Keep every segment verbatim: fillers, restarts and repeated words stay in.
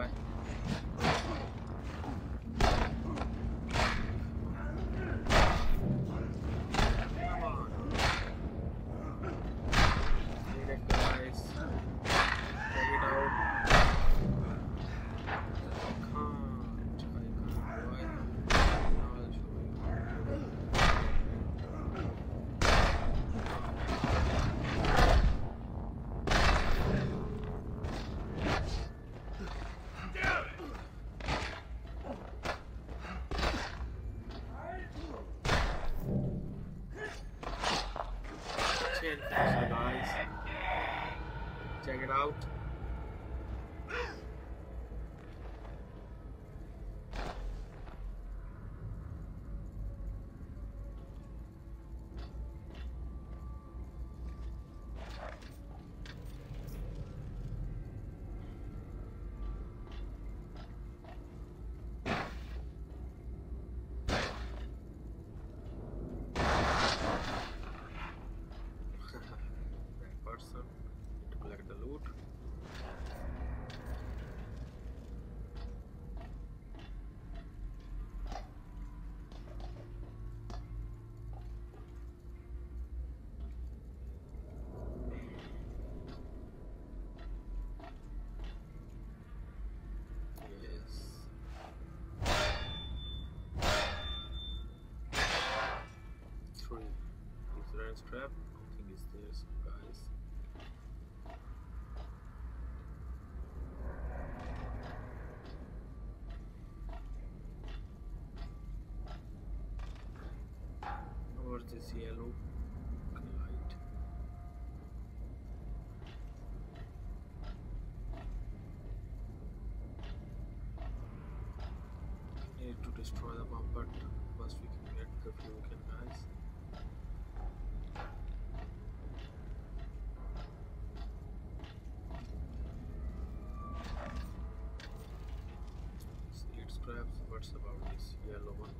bye. So guys, check it out. Person to collect the loot. Yes. Three. Is there a strap? I think it's there, so guys. What's this yellow light? We need to destroy the bomb, but first we can get the fuel can, guys. Seed scraps. What's about this yellow one?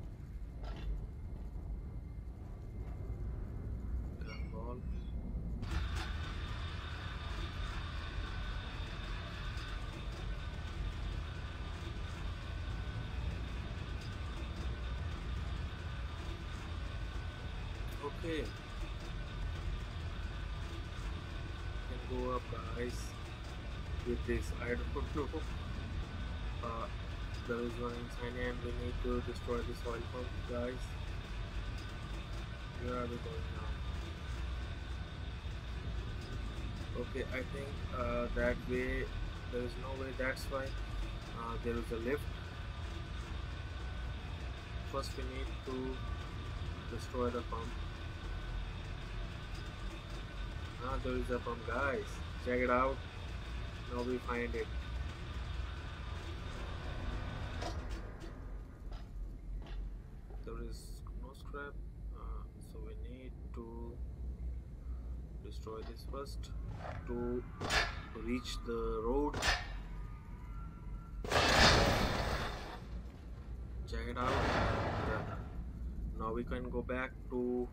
Ball. Okay, can go up, guys, with this. I don't know. Uh, there is one inside and we need to destroy this oil pump, guys. Where are we going now? Okay, I think uh, that way there is no way. That's why uh, there is a lift. First we need to destroy the pump. Ah, there is a pump, guys. Check it out. Now we find it. There is no scrap, uh, so we need to destroy this first to reach the road. Check it out. Now we can go back to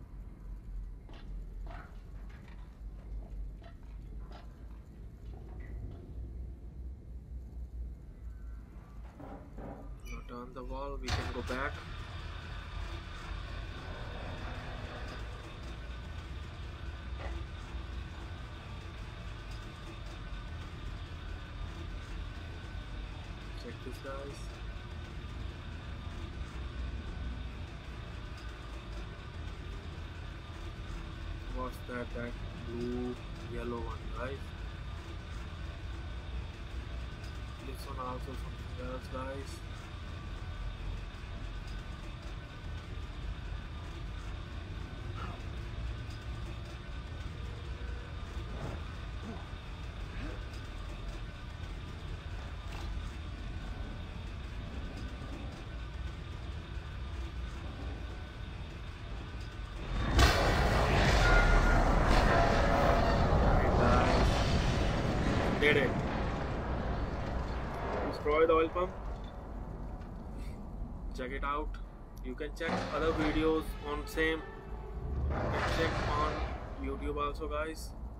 not on the wall. We can go back. Check this, guys. What's that? That blue, yellow one, guys. This one also something else, guys. Did it. Destroy the oil pump. Check it out. You can check other videos on same. You can check on YouTube also, guys.